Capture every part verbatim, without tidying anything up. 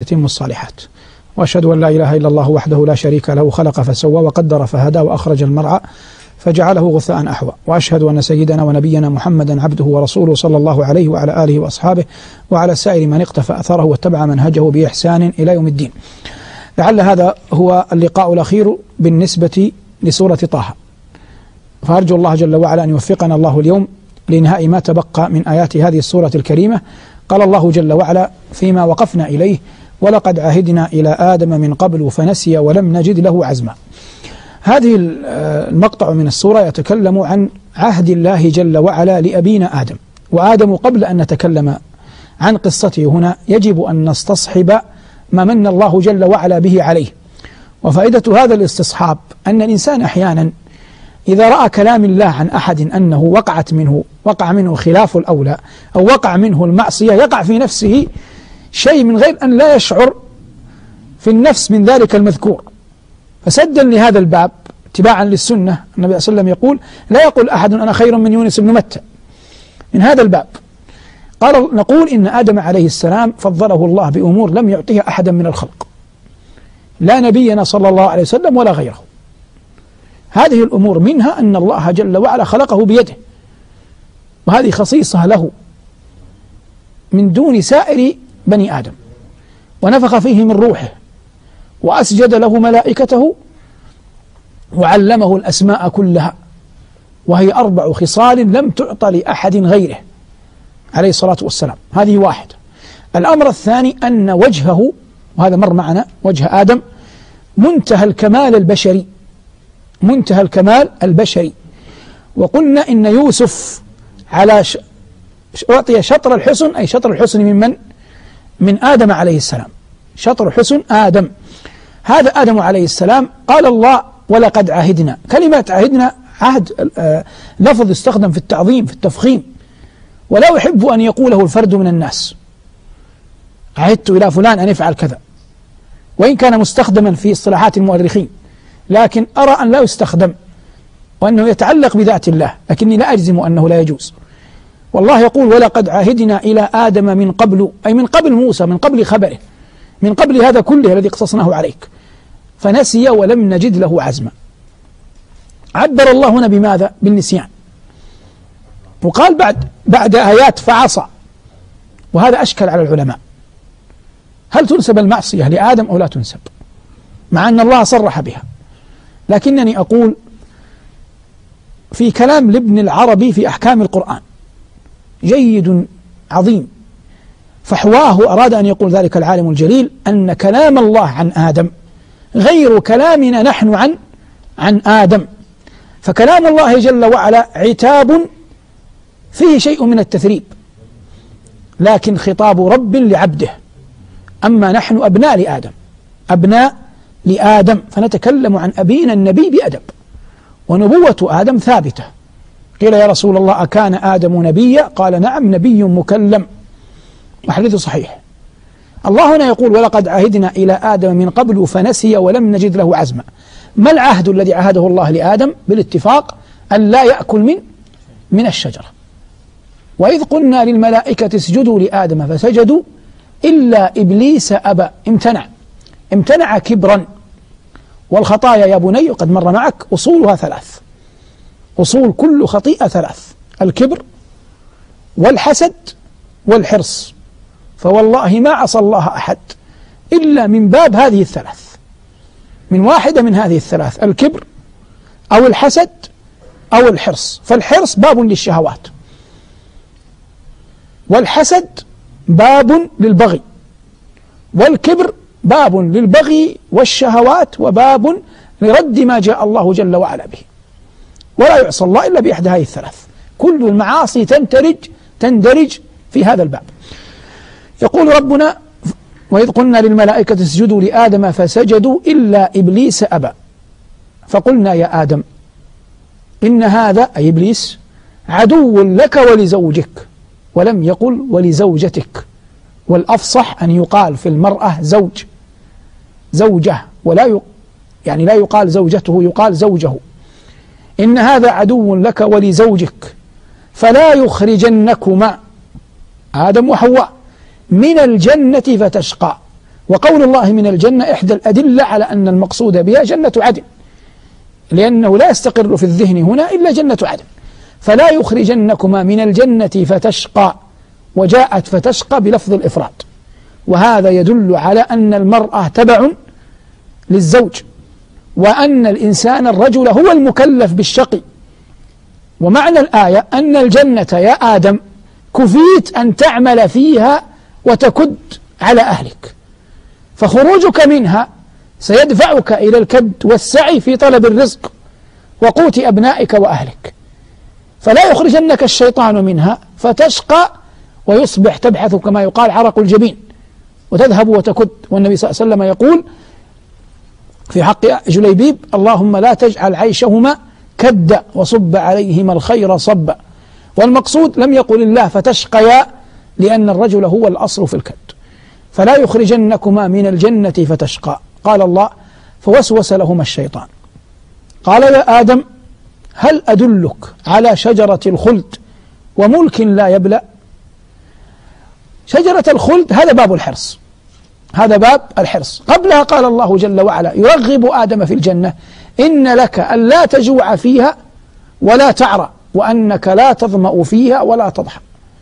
يتم الصالحات. وأشهد أن لا إله إلا الله وحده لا شريك له، خلق فسوى وقدر فهدى وأخرج المرعى فجعله غثاء أحوى. وأشهد أن سيدنا ونبينا محمدا عبده ورسوله صلى الله عليه وعلى آله وأصحابه وعلى سائر من اقتفى أثره واتبع منهجه بإحسان إلى يوم الدين. لعل هذا هو اللقاء الأخير بالنسبة لسورة طه، فأرجو الله جل وعلا أن يوفقنا الله اليوم لإنهاء ما تبقى من آيات هذه السورة الكريمة. قال الله جل وعلا فيما وقفنا إليه: ولقد عهدنا إلى آدم من قبل فنسي ولم نجد له عزما. هذه المقطع من السورة يتكلم عن عهد الله جل وعلا لأبينا آدم. وآدم قبل أن نتكلم عن قصته هنا يجب أن نستصحب ما من الله جل وعلا به عليه. وفائدة هذا الاستصحاب أن الإنسان أحيانا إذا رأى كلام الله عن أحد أنه وقعت منه وقع منه خلاف الأولى أو وقع منه المعصية، يقع في نفسه شيء من غير أن لا يشعر في النفس من ذلك المذكور. فسدا لهذا الباب اتباعا للسنة، النبي صلى الله عليه وسلم يقول: لا يقول أحد أنا خير من يونس بن متى. من هذا الباب قال نقول إن آدم عليه السلام فضله الله بأمور لم يعطيها أحدا من الخلق، لا نبينا صلى الله عليه وسلم ولا غيره. هذه الأمور منها أن الله جل وعلا خلقه بيده، وهذه خصيصة له من دون سائر بني آدم، ونفخ فيه من روحه وأسجد له ملائكته وعلمه الأسماء كلها، وهي أربع خصال لم تعطى لأحد غيره عليه الصلاة والسلام. هذه واحدة. الأمر الثاني أن وجهه، وهذا مر معنا، وجه آدم منتهى الكمال البشري، منتهى الكمال البشري. وقلنا إن يوسف على ش... أعطي شطر الحسن، أي شطر الحسن من من؟ من آدم عليه السلام. شطر حسن آدم، هذا آدم عليه السلام. قال الله: ولقد عهدنا. كلمة عهدنا عهد آه لفظ يستخدم في التعظيم، في التفخيم، ولا يحب أن يقوله الفرد من الناس. عهدت إلى فلان أن يفعل كذا، وإن كان مستخدما في اصطلاحات المؤرخين، لكن أرى أن لا يستخدم، وأنه يتعلق بذات الله، لكني لا أجزم أنه لا يجوز. والله يقول: ولقد عهدنا إلى آدم من قبل، أي من قبل موسى، من قبل خبره، من قبل هذا كله الذي قصصناه عليك، فنسي ولم نجد له عزما. عبر الله هنا بماذا؟ بالنسيان. وقال بعد بعد آيات فعصى، وهذا أشكل على العلماء. هل تنسب المعصية لآدم أو لا تنسب؟ مع أن الله صرح بها، لكنني أقول في كلام لابن العربي في أحكام القرآن جيد عظيم، فحواه أراد أن يقول ذلك العالم الجليل أن كلام الله عن آدم غير كلامنا نحن عن عن آدم. فكلام الله جل وعلا عتاب فيه شيء من التثريب، لكن خطاب رب لعبده. أما نحن أبناء لآدم، أبناء لآدم، فنتكلم عن أبينا النبي بأدب. ونبوة آدم ثابتة. قيل: يا رسول الله أكان آدم نبيا؟ قال: نعم، نبي مكلم، وحديث صحيح. الله هنا يقول: ولقد عهدنا إلى آدم من قبل فنسي ولم نجد له عزما. ما العهد الذي عهده الله لآدم؟ بالاتفاق أن لا يأكل من من الشجرة. وإذ قلنا للملائكة اسجدوا لآدم فسجدوا إلا إبليس أبى، امتنع امتنع كبرا. والخطايا يا بني قد مر معك أصولها ثلاث، أصول كل خطيئة ثلاث: الكبر والحسد والحرص. فوالله ما عصى الله أحد إلا من باب هذه الثلاث، من واحدة من هذه الثلاث: الكبر أو الحسد أو الحرص. فالحرص باب للشهوات، والحسد باب للبغي، والكبر باب للبغي والشهوات، وباب لرد ما جاء الله جل وعلا به. ولا يعصى الله إلا بإحدى هذه الثلاث. كل المعاصي تندرج تندرج في هذا الباب. يقول ربنا: وإذ قلنا للملائكة اسجدوا لآدم فسجدوا إلا إبليس أبى. فقلنا: يا آدم إن هذا، أي إبليس، عدو لك ولزوجك، ولم يقل ولزوجتك. والأفصح أن يقال في المرأة زوج، زوجة، ولا ي... يعني لا يقال زوجته، يقال زوجه. إن هذا عدو لك ولزوجك فلا يخرجنكما، آدم وحواء، من الجنة فتشقى. وقول الله من الجنة إحدى الأدلة على أن المقصود بها جنة عدن، لأنه لا يستقر في الذهن هنا إلا جنة عدن. فلا يخرجنكما من الجنة فتشقى، وجاءت فتشقى بلفظ الإفراد، وهذا يدل على أن المرأة تبع للزوج، وأن الإنسان الرجل هو المكلف بالشقي. ومعنى الآية أن الجنة يا آدم كفيت أن تعمل فيها وتكد على أهلك، فخروجك منها سيدفعك إلى الكد والسعي في طلب الرزق وقوت أبنائك وأهلك. فلا يخرجنك الشيطان منها فتشقى ويصبح تبحث كما يقال عرق الجبين وتذهب وتكد. والنبي صلى الله عليه وسلم يقول في حق جليبيب: اللهم لا تجعل عيشهما كدا وصب عليهما الخير صبا. والمقصود لم يقل الله فتشقيا، لأن الرجل هو الأصل في الكد. فلا يخرجنكما من الجنة فتشقى. قال الله: فوسوس لهما الشيطان قال يا آدم هل أدلك على شجرة الخلد وملك لا يبلى؟ شجرة الخلد هذا باب الحرص، هذا باب الحرص. قبلها قال الله جل وعلا يرغب آدم في الجنة: إن لك ألا تجوع فيها ولا تعرى وأنك لا تظمأ فيها ولا تضحى.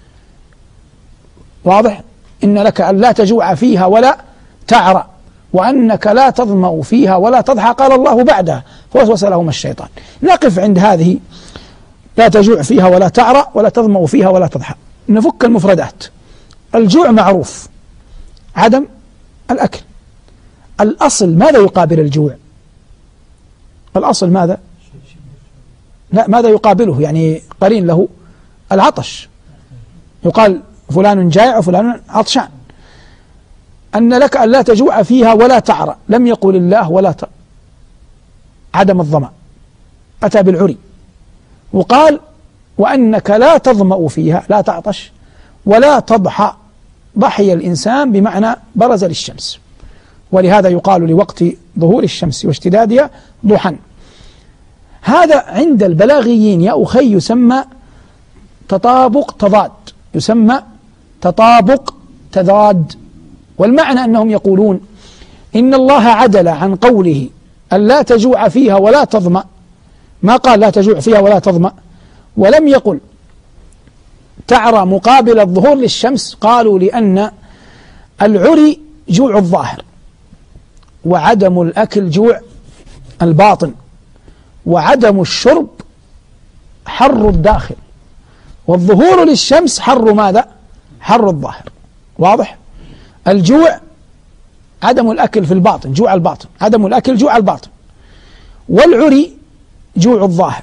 واضح؟ إن لك ألا تجوع فيها ولا تعرى وأنك لا تظمأ فيها ولا تضحى. قال الله بعدها: فوسوس لهما الشيطان. نقف عند هذه: لا تجوع فيها ولا تعرى ولا تظمأ فيها ولا تضحى. نفك المفردات. الجوع معروف، عدم الأكل. الأصل ماذا يقابل الجوع؟ الأصل ماذا؟ لا، ماذا يقابله؟ يعني قرين له العطش، يقال فلان جائع وفلان عطشان. أن لك أن لا تجوع فيها ولا تعرى، لم يقل الله ولا ت... عدم الظمأ، أتى بالعري. وقال وأنك لا تظمأ فيها، لا تعطش ولا تضحى. ضحي الإنسان بمعنى برز للشمس، ولهذا يقال لوقت ظهور الشمس واشتدادها ضحى. هذا عند البلاغيين يا أخي يسمى تطابق تضاد، يسمى تطابق تضاد. والمعنى أنهم يقولون إن الله عدل عن قوله أن لا تجوع فيها ولا تظمأ، ما قال لا تجوع فيها ولا تظمأ، ولم يقل تعرى مقابل الظهور للشمس. قالوا لأن العري جوع الظاهر، وعدم الأكل جوع الباطن، وعدم الشرب حر الداخل، والظهور للشمس حر ماذا؟ حر الظاهر. واضح؟ الجوع عدم الأكل في الباطن، جوع الباطن، عدم الأكل جوع الباطن، والعري جوع الظاهر،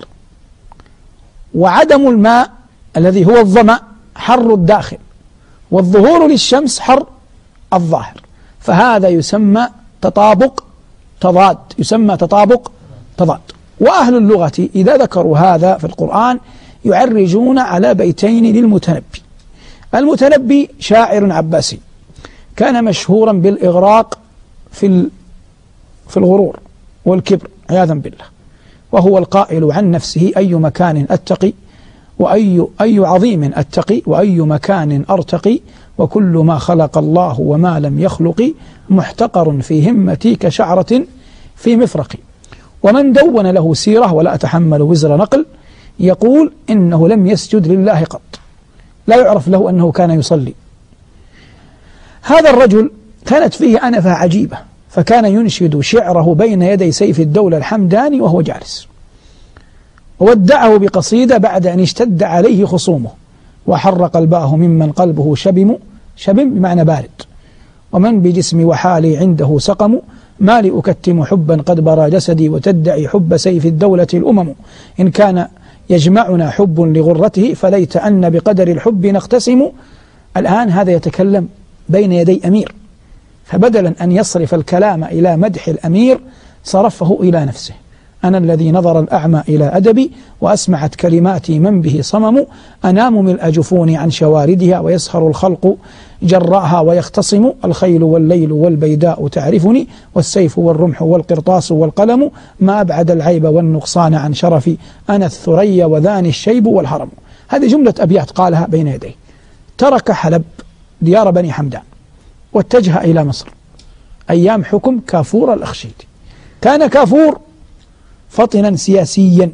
وعدم الماء الذي هو الظمأ حر الداخل، والظهور للشمس حر الظاهر. فهذا يسمى تطابق تضاد، يسمى تطابق تضاد. وأهل اللغة إذا ذكروا هذا في القرآن يعرجون على بيتين للمتنبي. المتنبي شاعر عباسي كان مشهورا بالإغراق في في الغرور والكبر عياذا بالله، وهو القائل عن نفسه: أي مكان أتقي وأي أي عظيم أتقي وأي مكان أرتقي، وكل ما خلق الله وما لم يخلق محتقر في همتي كشعرة في مفرقي. ومن دون له سيرة ولا أتحمل وزر نقل يقول إنه لم يسجد لله قط، لا يعرف له أنه كان يصلي. هذا الرجل كانت فيه أنفة عجيبة، فكان ينشد شعره بين يدي سيف الدولة الحمداني وهو جالس، وودعه بقصيدة بعد أن اشتد عليه خصومه: وحر قلباه ممن قلبه شبم، شبم بمعنى بارد، ومن بجسمي وحالي عنده سقم، ما لأكتم حبا قد برى جسدي وتدعي حب سيف الدولة الأمم، إن كان يجمعنا حب لغرته فليت أن بقدر الحب نقتسم. الآن هذا يتكلم بين يدي أمير، فبدلا أن يصرف الكلام إلى مدح الأمير صرفه إلى نفسه: أنا الذي نظر الأعمى إلى أدبي وأسمعت كلماتي من به صمم، أنام ملء جفوني عن شواردها ويسخر الخلق جراها ويختصم، الخيل والليل والبيداء تعرفني والسيف والرمح والقرطاس والقلم، ما أبعد العيب والنقصان عن شرفي، أنا الثريا وذاني الشيب والهرم. هذه جملة أبيات قالها بين يديه. ترك حلب ديار بني حمدان واتجه إلى مصر، أيام حكم كافور الأخشيدي. كان كافور فطنا سياسيا،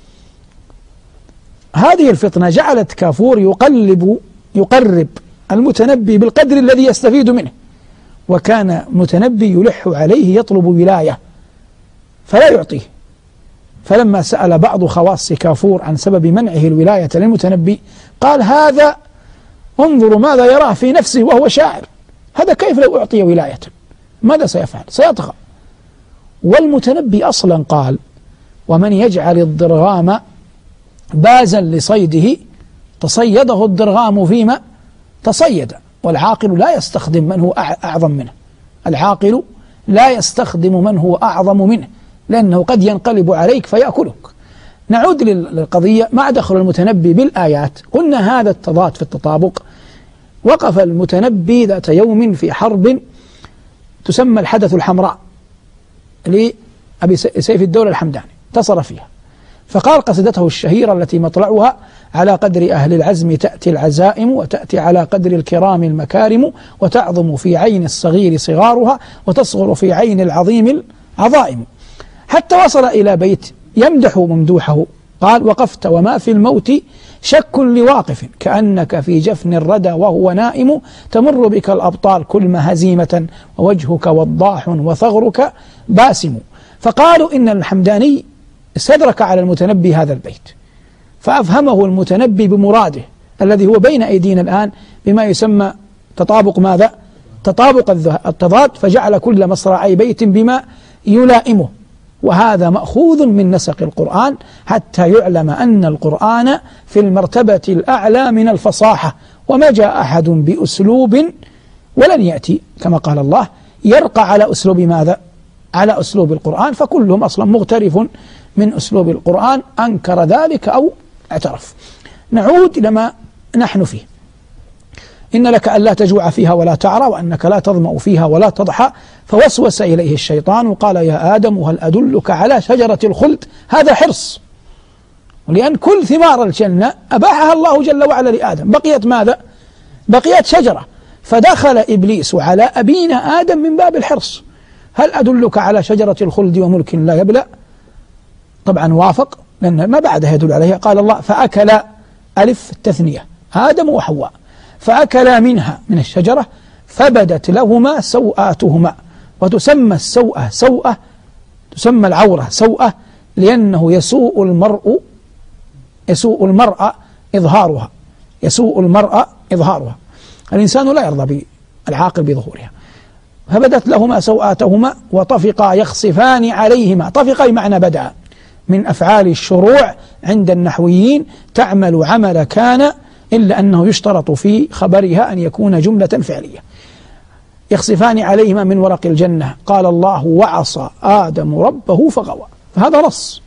هذه الفطنة جعلت كافور يقلب يقرب المتنبي بالقدر الذي يستفيد منه، وكان متنبي يلح عليه يطلب ولاية فلا يعطيه. فلما سأل بعض خواص كافور عن سبب منعه الولاية للمتنبي قال: هذا انظروا ماذا يراه في نفسه وهو شاعر، هذا كيف لو أعطي ولاية ماذا سيفعل؟ سيطغى. والمتنبي أصلا قال: ومن يجعل الضرغام بازا لصيده تصيده الضرغام فيما تصيد. والعاقل لا يستخدم من هو أعظم منه، العاقل لا يستخدم من هو أعظم منه، لأنه قد ينقلب عليك فيأكلك. نعود للقضية مع دخل المتنبي بالآيات. قلنا هذا التضاد في التطابق. وقف المتنبي ذات يوم في حرب تسمى الحدث الحمراء لأبي سيف الدولة الحمداني، انتصر فيها، فقال قصيدته الشهيرة التي مطلعها: على قدر أهل العزم تأتي العزائم، وتأتي على قدر الكرام المكارم، وتعظم في عين الصغير صغارها، وتصغر في عين العظيم العظائم، حتى وصل إلى بيت يمدح ممدوحه. قال: وقفت وما في الموت شك لواقف، كأنك في جفن الردى وهو نائم، تمر بك الأبطال كل هزيمة، ووجهك وضاح وثغرك باسم. فقالوا إن الحمداني استدرك على المتنبي هذا البيت، فأفهمه المتنبي بمراده الذي هو بين أيدينا الآن بما يسمى تطابق ماذا؟ تطابق التضاد، فجعل كل مصرعي بيت بما يلائمه. وهذا مأخوذ من نسق القرآن حتى يعلم أن القرآن في المرتبة الأعلى من الفصاحة، وما جاء أحد بأسلوب ولن يأتي كما قال الله يرقى على أسلوب ماذا؟ على أسلوب القرآن، فكلهم أصلا مغترف من أسلوب القرآن، أنكر ذلك أو اعترف. نعود لما نحن فيه. إن لك ألا تجوع فيها ولا تعرى، وأنك لا تظمأ فيها ولا تضحى. فوسوس إليه الشيطان وقال: يا آدم هل أدلك على شجرة الخلد؟ هذا حرص، ولأن كل ثمار الجنة أباحها الله جل وعلا لآدم، بقيت ماذا؟ بقيت شجرة. فدخل إبليس على أبينا آدم من باب الحرص: هل أدلك على شجرة الخلد وملك لا يبلى؟ طبعا وافق، لأن ما بعدها يدل عليها. قال الله: فأكل ألف التثنية آدم وحواء، فأكلا منها من الشجرة فبدت لهما سوآتهما. وتسمى السوءة سوءة، تسمى العورة سوءة، لأنه يسوء المرء يسوء المرأة إظهارها يسوء المرأة إظهارها الإنسان لا يرضى بالعاقل بظهورها. فبدت لهما سوآتهما وطفقا يخصفان عليهما. طفقا بمعنى بدأ، من أفعال الشروع عند النحويين، تعمل عمل كان، إلا أنه يشترط في خبرها أن يكون جملة فعلية. يخصفان عليهما من ورق الجنة. قال الله: وعصى آدم ربه فغوى. فهذا نص.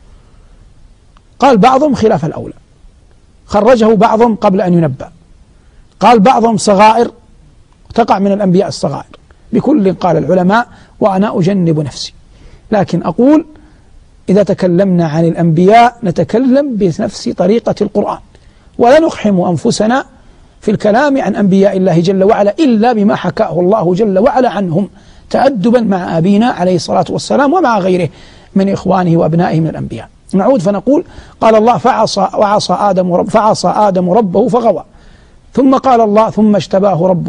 قال بعضهم خلاف الأولى، خرجه بعضهم قبل أن ينبأ. قال بعضهم صغائر، تقع من الأنبياء الصغائر. بكل قال العلماء، وأنا أجنب نفسي. لكن أقول إذا تكلمنا عن الأنبياء نتكلم بنفس طريقة القرآن، ولا نقحم أنفسنا في الكلام عن أنبياء الله جل وعلا إلا بما حكاه الله جل وعلا عنهم، تأدبا مع أبينا عليه الصلاة والسلام ومع غيره من إخوانه وأبنائه من الأنبياء. نعود فنقول: قال الله: فعصى وعصى آدم رب فعصى آدم ربه فغوى. ثم قال الله: ثم اجتباه ربه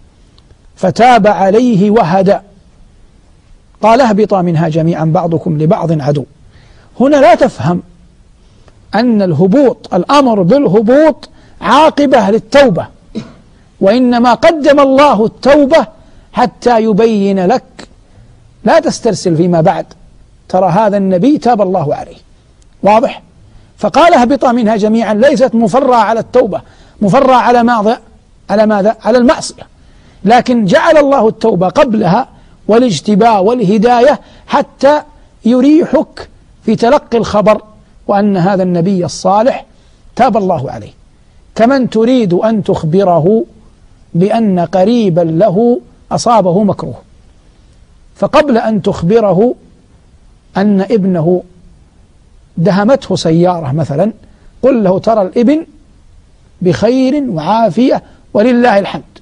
فتاب عليه وهدى. قال: اهبطا منها جميعا بعضكم لبعض عدو. هنا لا تفهم أن الهبوط، الأمر بالهبوط عاقبة للتوبة، وإنما قدم الله التوبة حتى يبين لك لا تسترسل فيما بعد، ترى هذا النبي تاب الله عليه. واضح؟ فقال: اهبطا منها جميعا، ليست مفرة على التوبة، مفرة على ماذا؟ على ماذا؟ على المعصية. لكن جعل الله التوبة قبلها والاجتباء والهداية حتى يريحك في تلقي الخبر، وأن هذا النبي الصالح تاب الله عليه. كمن تريد أن تخبره بأن قريبا له أصابه مكروه، فقبل أن تخبره أن ابنه دهمته سيارة مثلا، قل له: ترى الابن بخير وعافية ولله الحمد.